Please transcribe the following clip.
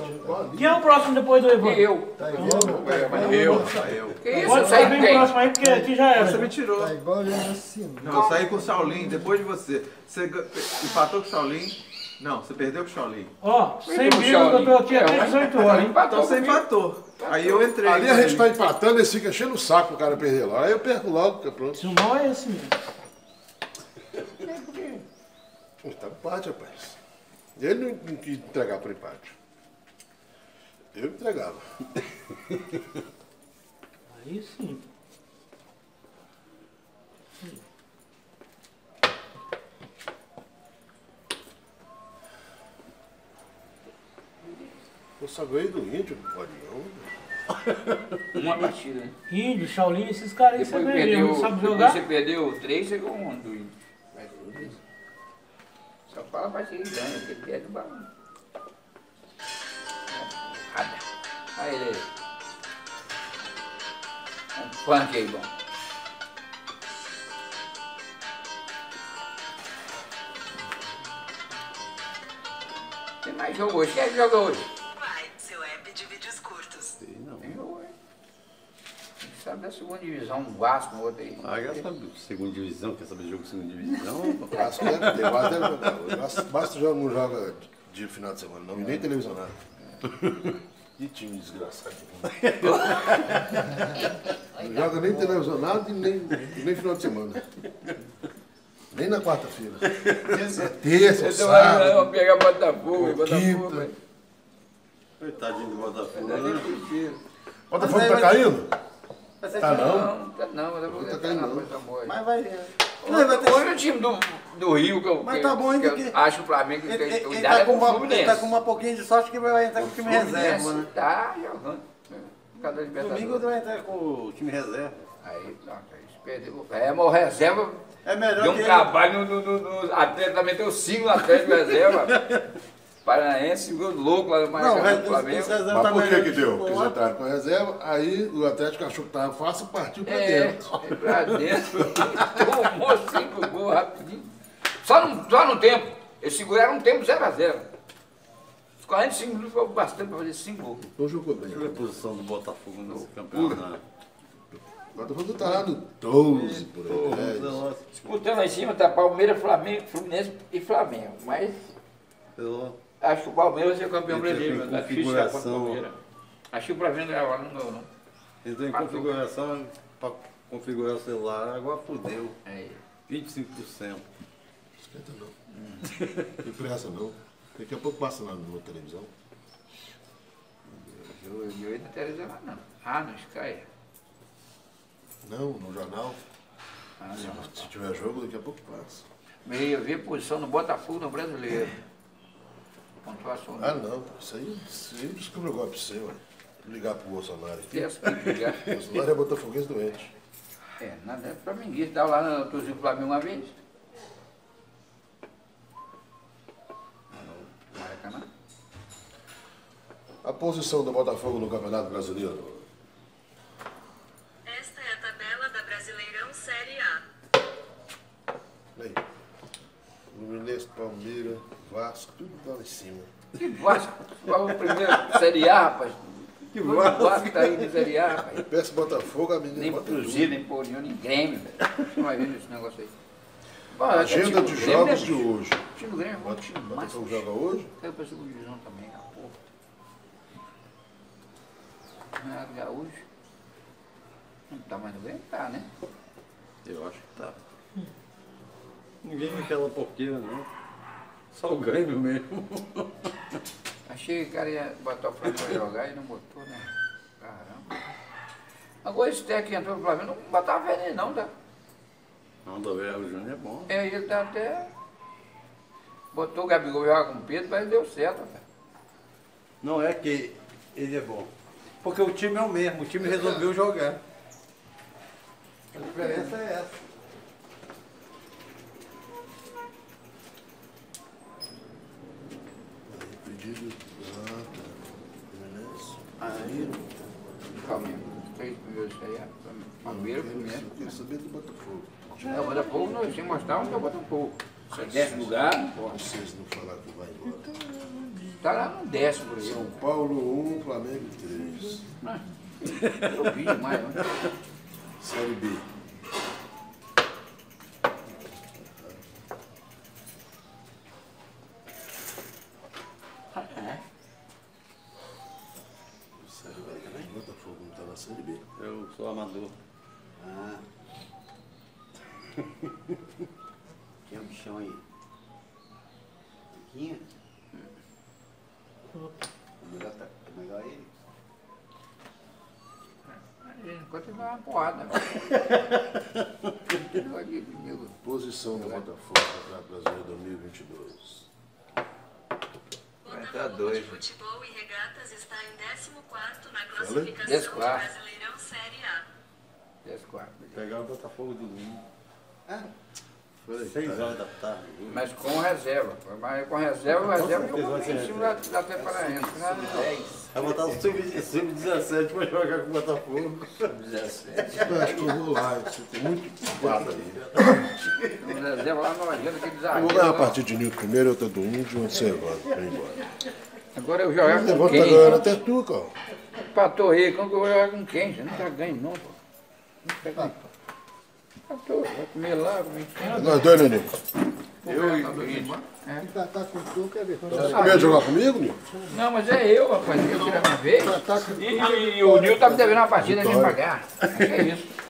Quem é o próximo depois do Evandro? Eu. Tá igual, Eu. Que isso? Pode Eu sair saí bem com quem? próximo aí, porque aqui já Você me era. tirou. tá igual eu assim. Não, eu saí com o Shaolin depois de você. Você empatou com o Shaolin? Não, você perdeu com o Shaolin. Ó, 100 Então, mil que eu tô aqui até 18 horas, hein? Então você empatou. Aí eu entrei. Ali a gente tá empatando, eles ficam enchendo o saco o cara perder lá. Aí eu perco logo, fica pronto. Se o mal é esse mesmo. Tá empate, rapaz. Ele não quis entregar por empate. Eu entregava. Aí sim. Eu só ganhei do índio, não pode não. Uma partida, né? Índio, Shaolin, esses caras aí você Depois vê, perdeu, não sabe depois jogar? você perdeu 3, você ganhou um do índio. Só fala pra seguir ganha, porque ele é do barulho. Aí ele. Um funk aí, bom. Tem mais jogo hoje. Quem é que joga hoje? Vai, seu app de vídeos curtos. Tem jogo hoje. Quem sabe da segunda divisão, um Vasco, um outro aí. Ah, quer saber segunda divisão, quer saber jogo de segunda divisão? Vasco deve ter, Vasco deve jogar. Basta já não joga de final de semana, não, e nem televisionado. Que time desgraçado. Não joga nem televisionado e nem final de semana. Nem na quarta-feira. Terça, Então sábado. vai pegar Botafogo, Botafogo. quinta. Coitadinho do Botafogo, Não é né? possível. Botafogo tá caindo? Vai ser Tá final. Não, Botafogo Tá tá caindo, na não. coisa boa. Mas vai. Não, vai ter. Hoje o time do Rio, que eu, Mas que, tá bom ainda que eu que- acho o Flamengo que Ele, tem ele cuidado tá é com com o uma, Fluminense. ele tá com uma pouquinho de sorte que vai entrar com o time reserva, né? Tá jogando. Cada Libertadores. Domingo vai entrar com o time reserva. Aí, não, aí perdeu. É, mas o reserva É melhor deu um que ele- trabalho no atleta, também tem 5 atletas de reserva. Paranaense, louco lá no Não, Maracanã, do os Flamengo. reservas Mas tá por que melhor que deu? o Porque eles outro. entraram com a reserva, aí o Atlético achou que tava fácil, partiu pra É, dentro. pra dentro. Tomou 5 gols rapidinho. Só no tempo. Eles seguraram um tempo 0x0. Os 45 minutos foi bastante para fazer 5 gols. Não jogou bem. Deixa eu ver a posição do Botafogo nesse campeonato. O Botafogo tá lá no 12 por aí. 10. Nossa, Disputando lá em cima tá Palmeiras, Flamengo, Fluminense e Flamengo. Mas acho que o Palmeiras vai ser campeão Entra em brasileiro. Tá difícil ficar contra o configuração. Palmeiras. Acho que o Flamengo ganhou, não ganhou não. entrou em configuração, para configurar o celular, agora fodeu. Aí. 25%. Esquenta não. Tem pressa não. Daqui a pouco passa na televisão. Eu ainda televisão lá não. Ah, no Sky. Não, no jornal. Ah, não. Se tiver jogo, daqui a pouco passa. Eu vi a posição do Botafogo no brasileiro. Pontuação. Ah não, isso aí descobriu o golpe seu, ué. Vou ligar pro Bolsonaro aqui. Essa que ligar. O Bolsonaro é botafoguense doente. É, nada é flamenguista. Estava lá na torcida do Flamengo uma vez. No Maracanã. A posição do Botafogo no Campeonato Brasileiro. Esta é a tabela da Brasileirão Série A. Aí. Fluminense, Palmeiras, Vasco, tudo lá em cima. Que Vasco? Qual o primeiro? Série A, rapaz? Que Vasco tá aí de Série A, rapaz? Peça Botafogo, a menina Nem bota Cruzeiro, tudo. nem Porrinho, nem Grêmio, velho. Você vai ver esse negócio aí. Bom, Agenda o de time do jogos Grêmio, de hoje. O time do Grêmio é um time Botafogo máximo. joga hoje? Eu pensei que o divisão também, a porra. Renato Gaúcho. Não tá mais no Grêmio? Tá, né? Eu acho que tá. Ninguém quer aquela porqueira, não. Só o Grêmio mesmo. Achei que o cara ia botar o Flamengo pra jogar e não botou, né? Caramba. Agora esse técnico que entrou no Flamengo não botava veneno não, tá? Não, do Verbo Júnior é bom. É, ele tá até... Botou o Gabigol jogar com o Pedro, mas deu certo, cara. Não é que ele é bom. Porque o time é o mesmo, o time resolveu jogar. A diferença é essa. Pedido. Ah, tá. Fluminense. Aí, Flamengo. Os 3 primeiros aí, Palmeiras, Fluminense. Eu queria saber do Botafogo. É, o Botafogo, nós tínhamos que mostrar onde é o Botafogo. Se é 10º lugar, pô. Vocês não falaram que vai embora. Tá lá no 10º por aí. São Paulo 1, Flamengo 3. Eu vi demais, né? Série B. Série B também? Botafogo não tá na Série B. Eu sou amador. Ah. Tem um bichão aí. Tiquinha? É melhor ele. Enquanto ele vai uma porrada. Posição do Botafogo no Campeonato Brasileiro 2022. O Vai dar Botafogo dois, de né? Futebol e Regatas está em 14º na classificação do 14º. Brasileirão Série A. 10-4. Pegar o Botafogo domingo. Foi 6 horas da tarde. Mas com reserva. Mas com reserva, o reserva jogou bem em cima da Temperanense. Vai botar o sub-17 pra jogar com o Botafogo. 17. Eu acho que eu vou lá, você tem muito quadro aí. O reserva lá no agenda, aquele Eu zagueiro. vou ganhar a lá. partida de Nilton primeiro, outra do Índio e uma de Servando pra ir embora. Agora eu jogar O com Levante tá quem? ganhando até tu, cara. Empatou aí, como que eu vou jogar com quem? Você não tá ganhando não, pô. Não tá ganhando. Empatou, vai comer lá, comer quem? Nós dois, Nenê. Eu e o Índio. Empatar com tu, quer ver? Você com medo de jogar comigo, Nilton? Não, mas é eu, rapaz. Eu tirar uma vez. E o Nil tá me devendo uma partida de pagar. Acho que é isso.